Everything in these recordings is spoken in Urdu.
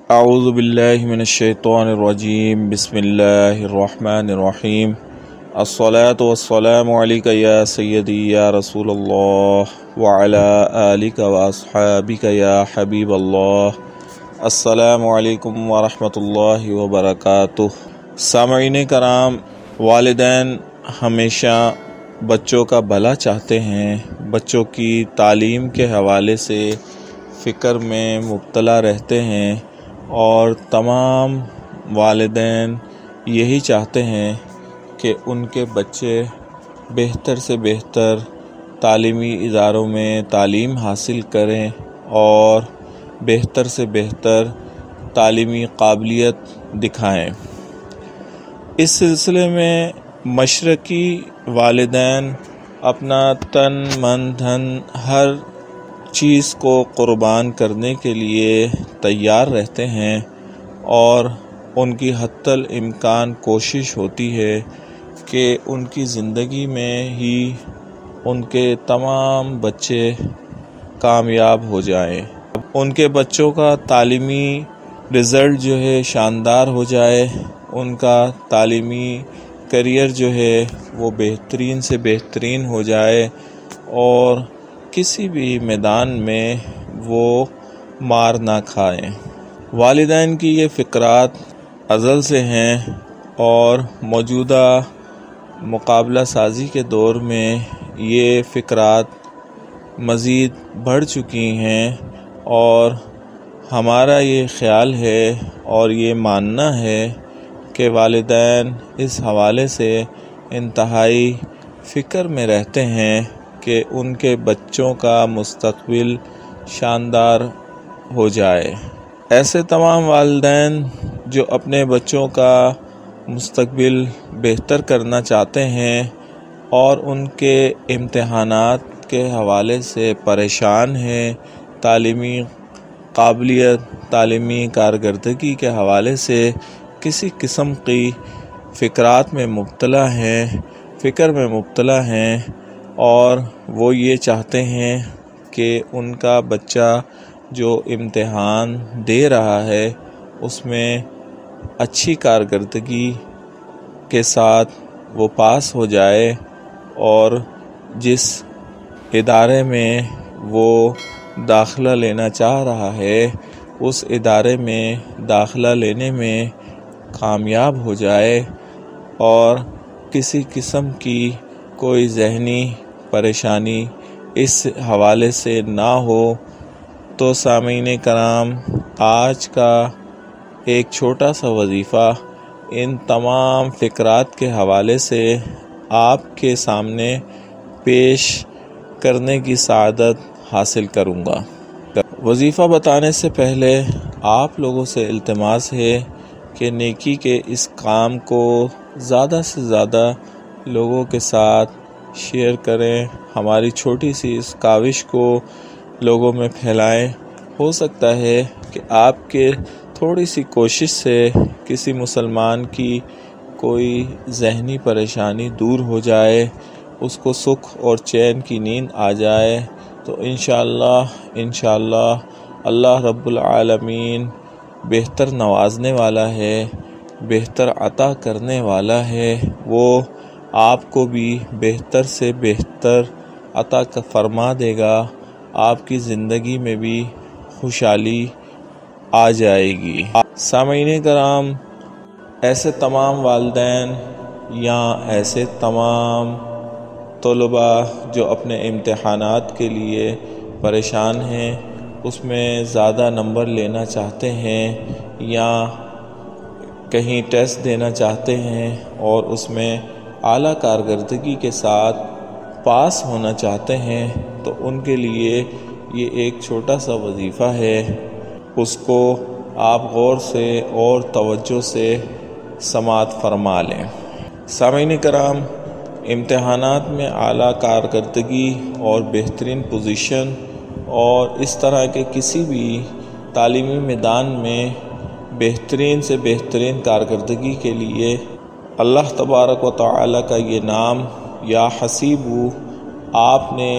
اعوذ باللہ من الشیطان الرجیم بسم اللہ الرحمن الرحیم الصلاۃ والسلام علیک یا سیدی یا رسول اللہ وعلی آلک واصحابک یا حبیب اللہ۔ السلام علیکم ورحمۃ اللہ وبرکاتہ۔ سامعین کرام، والدین ہمیشہ بچوں کا بھلا چاہتے ہیں، بچوں کی تعلیم کے حوالے سے فکر میں مبتلا رہتے ہیں، اور تمام والدین یہی چاہتے ہیں کہ ان کے بچے بہتر سے بہتر تعلیمی اداروں میں تعلیم حاصل کریں اور بہتر سے بہتر تعلیمی قابلیت دکھائیں۔ اس سلسلے میں مشرقی والدین اپنا تن من دھن ہر چیز کو قربان کرنے کے لیے تیار رہتے ہیں، اور ان کی حتی الامکان کوشش ہوتی ہے کہ ان کی زندگی میں ہی ان کے تمام بچے کامیاب ہو جائیں، ان کے بچوں کا تعلیمی رزلٹ جو ہے شاندار ہو جائے، ان کا تعلیمی کیریئر جو ہے وہ بہترین سے بہترین ہو جائے، اور کسی بھی میدان میں وہ مار نہ کھائیں۔ والدین کی یہ فکرات ازل سے ہیں، اور موجودہ مقابلہ سازی کے دور میں یہ فکرات مزید بڑھ چکی ہیں، اور ہمارا یہ خیال ہے اور یہ ماننا ہے کہ والدین اس حوالے سے انتہائی فکر میں رہتے ہیں کہ ان کے بچوں کا مستقبل شاندار ہو جائے۔ ایسے تمام والدین جو اپنے بچوں کا مستقبل بہتر کرنا چاہتے ہیں اور ان کے امتحانات کے حوالے سے پریشان ہیں، تعلیمی قابلیت، تعلیمی کارکردگی کے حوالے سے کسی قسم کی فکرات میں مبتلا ہیں، فکر میں مبتلا ہیں، اور وہ یہ چاہتے ہیں کہ ان کا بچہ جو امتحان دے رہا ہے اس میں اچھی کارکردگی کے ساتھ وہ پاس ہو جائے، اور جس ادارے میں وہ داخلہ لینا چاہ رہا ہے اس ادارے میں داخلہ لینے میں کامیاب ہو جائے، اور کسی قسم کی کوئی ذہنی پریشانی اس حوالے سے نہ ہو۔ تو سامعین کرام، آج کا ایک چھوٹا سا وظیفہ ان تمام فکرات کے حوالے سے آپ کے سامنے پیش کرنے کی سعادت حاصل کروں گا۔ وظیفہ بتانے سے پہلے آپ لوگوں سے التماس ہے کہ نیکی کے اس کام کو زیادہ سے زیادہ لوگوں کے ساتھ شیئر کریں، ہماری چھوٹی سی اس کاوش کو لوگوں میں پھیلائیں۔ ہو سکتا ہے کہ آپ کے تھوڑی سی کوشش سے کسی مسلمان کی کوئی ذہنی پریشانی دور ہو جائے، اس کو سکھ اور چین کی نیند آ جائے، تو انشاءاللہ اللہ رب العالمین بہتر نوازنے والا ہے، بہتر عطا کرنے والا ہے، وہ آپ کو بھی بہتر سے بہتر عطا فرما دے گا، آپ کی زندگی میں بھی خوشحالی آ جائے گی۔ سامعین کرام، ایسے تمام والدین یا ایسے تمام طلباء جو اپنے امتحانات کے لیے پریشان ہیں، اس میں زیادہ نمبر لینا چاہتے ہیں یا کہیں ٹیسٹ دینا چاہتے ہیں اور اس میں اعلیٰ کارکردگی کے ساتھ پاس ہونا چاہتے ہیں، تو ان کے لیے یہ ایک چھوٹا سا وظیفہ ہے، اس کو آپ غور سے اور توجہ سے سماعت فرما لیں۔ سامعین کرام، امتحانات میں اعلیٰ کارکردگی اور بہترین پوزیشن اور اس طرح کے کسی بھی تعلیمی میدان میں بہترین سے بہترین کارکردگی کے لیے اللہ تبارک و تعالی کا یہ نام یا حسیبو آپ نے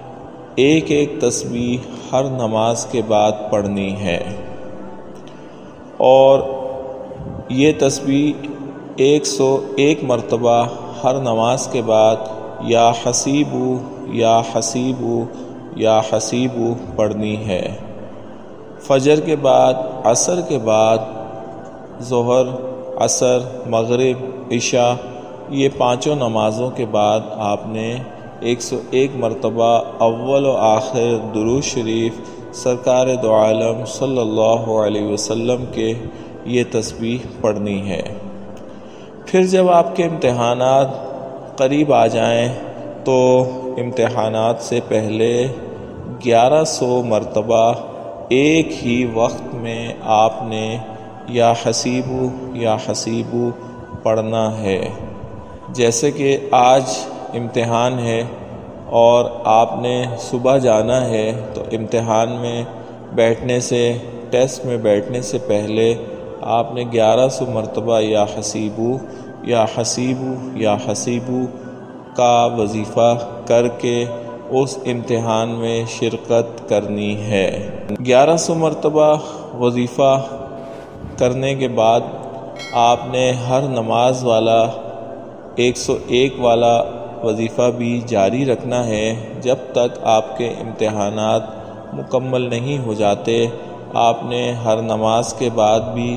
ایک ایک تسبیح ہر نماز کے بعد پڑھنی ہے۔ اور یہ تسبیح 101 مرتبہ ہر نماز کے بعد یا حسیبو یا حسیبو یا حسیبو پڑھنی ہے۔ فجر کے بعد، عصر کے بعد، ظہر، عصر، مغرب، عشاء، یہ پانچوں نمازوں کے بعد آپ نے 101 مرتبہ اول و آخر درود شریف سرکار دو عالم صلی اللہ علیہ وسلم کے یہ تسبیح پڑھنی ہے۔ پھر جب آپ کے امتحانات قریب آ جائیں تو امتحانات سے پہلے 1100 مرتبہ ایک ہی وقت میں آپ نے یا حسیبو یا حسیبو پڑھنا ہے۔ جیسے کہ آج امتحان ہے اور آپ نے صبح جانا ہے تو امتحان میں بیٹھنے سے، ٹیسٹ میں بیٹھنے سے پہلے آپ نے 1100 مرتبہ یا حسیبو یا حسیبو یا حسیبو کا وظیفہ کر کے اس امتحان میں شرکت کرنی ہے۔ 1100 مرتبہ وظیفہ کرنے کے بعد آپ نے ہر نماز والا 101 والا وظیفہ بھی جاری رکھنا ہے جب تک آپ کے امتحانات مکمل نہیں ہو جاتے۔ آپ نے ہر نماز کے بعد بھی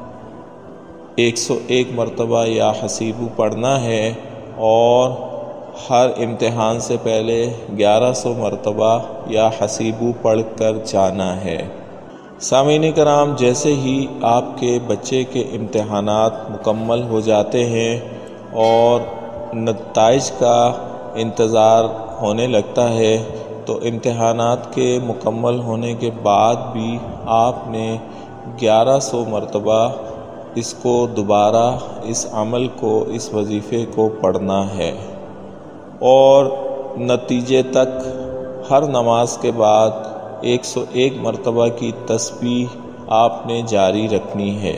101 مرتبہ یا حسیبو پڑھنا ہے اور ہر امتحان سے پہلے 1100 مرتبہ یا حسیبو پڑھ کر جانا ہے۔ سامعین کرام، جیسے ہی آپ کے بچے کے امتحانات مکمل ہو جاتے ہیں اور نتائج کا انتظار ہونے لگتا ہے تو امتحانات کے مکمل ہونے کے بعد بھی آپ نے 1100 مرتبہ اس کو دوبارہ اس عمل کو، اس وظیفے کو پڑھنا ہے اور نتیجے تک ہر نماز کے بعد 101 مرتبہ کی تسبیح آپ نے جاری رکھنی ہے۔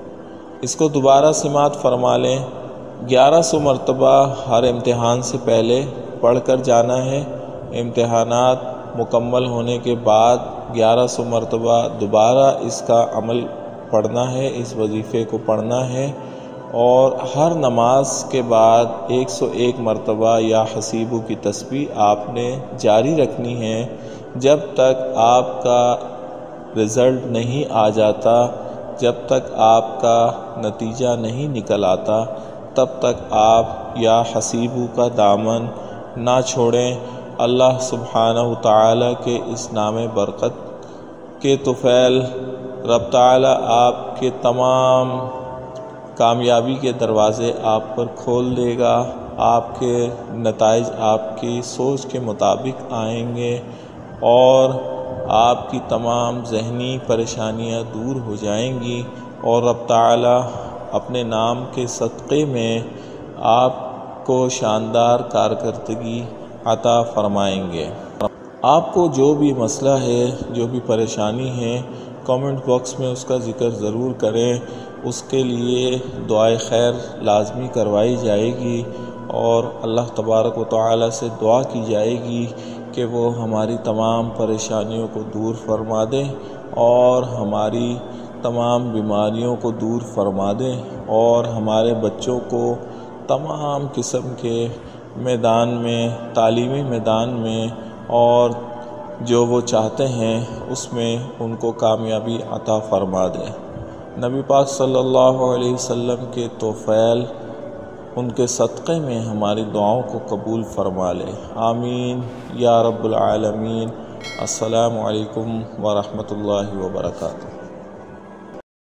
اس کو دوبارہ سماعت فرما لیں۔ 1100 مرتبہ ہر امتحان سے پہلے پڑھ کر جانا ہے، امتحانات مکمل ہونے کے بعد 1100 مرتبہ دوبارہ اس کا عمل پڑھنا ہے، اس وظیفے کو پڑھنا ہے اور ہر نماز کے بعد 101 مرتبہ یا حسیبو کی تسبیح آپ نے جاری رکھنی ہے جب تک آپ کا رزلٹ نہیں آ جاتا، جب تک آپ کا نتیجہ نہیں نکل آتا، تب تک آپ یا حسیبو کا دامن نہ چھوڑیں۔ اللہ سبحانہ تعالیٰ کے اس نام برکت کے طفیل رب تعالیٰ آپ کے تمام کامیابی کے دروازے آپ پر کھول دے گا، آپ کے نتائج آپ کی سوچ کے مطابق آئیں گے اور آپ کی تمام ذہنی پریشانیاں دور ہو جائیں گی اور رب تعالیٰ اپنے نام کے صدقے میں آپ کو شاندار کارکردگی عطا فرمائیں گے۔ آپ کو جو بھی مسئلہ ہے، جو بھی پریشانی ہے، کامنٹ باکس میں اس کا ذکر ضرور کریں۔ اس کے لیے دعائے خیر لازمی کروائی جائے گی اور اللہ تبارک و تعالیٰ سے دعا کی جائے گی کہ وہ ہماری تمام پریشانیوں کو دور فرما دیں اور ہماری تمام بیماریوں کو دور فرما دیں اور ہمارے بچوں کو تمام قسم کے میدان میں، تعلیمی میدان میں اور جو وہ چاہتے ہیں اس میں ان کو کامیابی عطا فرما دیں۔ نبی پاک صلی اللہ علیہ وسلم کے توفیل، ان کے صدقے میں ہماری دعاؤں کو قبول فرما لے۔ آمین یا رب العالمین۔ السلام علیکم ورحمۃ اللہ وبرکاتہ۔